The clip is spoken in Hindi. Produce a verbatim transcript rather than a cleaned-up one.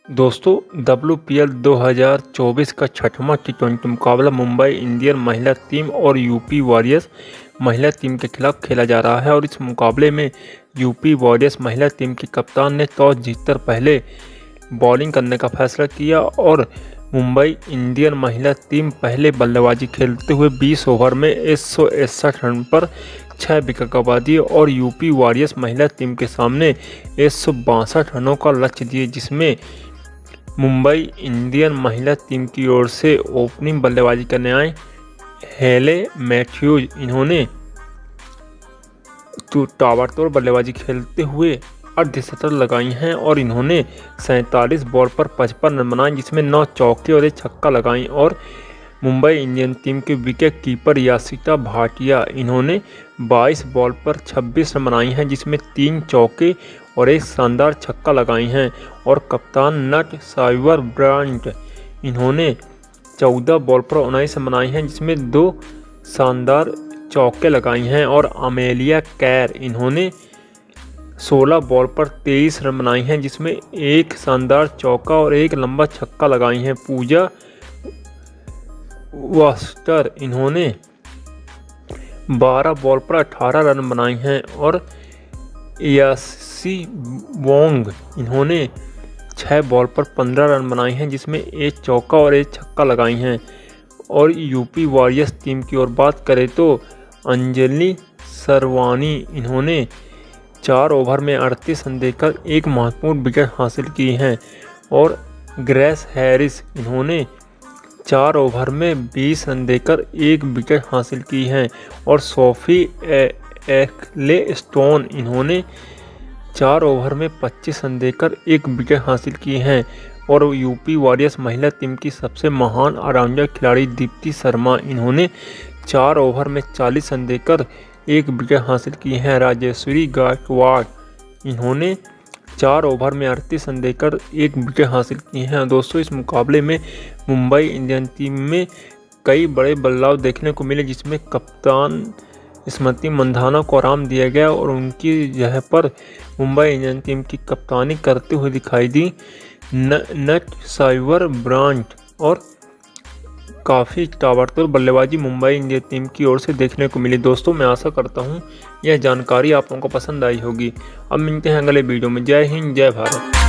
दोस्तों डब्ल्यू पी एल दो हज़ार चौबीस का छठवां टी ट्वेंटी मुकाबला मुंबई इंडियन महिला टीम और यूपी वॉरियर्स महिला टीम के खिलाफ खेला जा रहा है। और इस मुकाबले में यूपी वॉरियर्स महिला टीम के कप्तान ने टॉस जीतकर पहले बॉलिंग करने का फैसला किया और मुंबई इंडियन महिला टीम पहले बल्लेबाजी खेलते हुए बीस ओवर में एक सौ इकसठ रन पर छः विकेट गंवा दिए और यूपी वॉरियर्स महिला टीम के सामने एक सौ बासठ रनों का लक्ष्य दिए, जिसमें मुंबई इंडियन महिला टीम की ओर से ओपनिंग बल्लेबाजी करने आए हेले मैथ्यूज। इन्होंने तो ताबड़तोड़ बल्लेबाजी खेलते हुए अर्धशतक लगाई हैं और इन्होंने सैंतालीस बॉल पर पचपन रन बनाए, जिसमें नौ चौके और एक छक्का लगाई। और मुंबई इंडियन टीम के विकेट कीपर यासिका भाटिया इन्होंने बाईस बॉल पर छब्बीस रन बनाई हैं, जिसमें तीन चौके और एक शानदार छक्का लगाई हैं। और कप्तान नट साइवर ब्रांट इन्होंने चौदह बॉल पर उन्नीस रन बनाई हैं, जिसमें दो शानदार चौके लगाई हैं। और अमेलिया कैर इन्होंने सोलह बॉल पर तेईस रन बनाई हैं, जिसमें एक शानदार चौका और एक लंबा छक्का लगाई हैं। पूजा वास्टर इन्होंने बारह बॉल पर अठारह रन बनाई हैं। और यासी वोंग इन्होंने छः बॉल पर पंद्रह रन बनाई हैं, जिसमें एक चौका और एक छक्का लगाई हैं। और यूपी वॉरियर्स टीम की ओर बात करें तो अंजलि सरवानी इन्होंने चार ओवर में अड़तीस रन देकर एक महत्वपूर्ण विकेट हासिल की हैं। और ग्रेस हैरिस इन्होंने चार ओवर में बीस रन देकर एक विकेट हासिल की हैं। और सोफी एक्ले स्टोन इन्होंने चार ओवर में पच्चीस रन देकर एक विकेट हासिल की हैं। और यूपी वॉरियर्स महिला टीम की सबसे महान ऑलराउंडर खिलाड़ी दीप्ति शर्मा इन्होंने चार ओवर में चालीस रन देकर एक विकेट हासिल की हैं। राजेश्वरी गायकवाड़ इन्होंने चार ओवर में अड़तीस रन देकर एक विकेट हासिल किए हैं। दोस्तों इस मुकाबले में मुंबई इंडियन टीम में कई बड़े बदलाव देखने को मिले, जिसमें कप्तान स्मृति मंधाना को आराम दिया गया और उनकी जगह पर मुंबई इंडियन टीम की कप्तानी करते हुए दिखाई दी न, नट साइवर ब्रांट। और काफ़ी ताबड़तोड़ बल्लेबाजी मुंबई इंडियन टीम की ओर से देखने को मिली। दोस्तों मैं आशा करता हूँ यह जानकारी आप लोगों को पसंद आई होगी। अब मिलते हैं अगले वीडियो में। जय हिंद, जय भारत।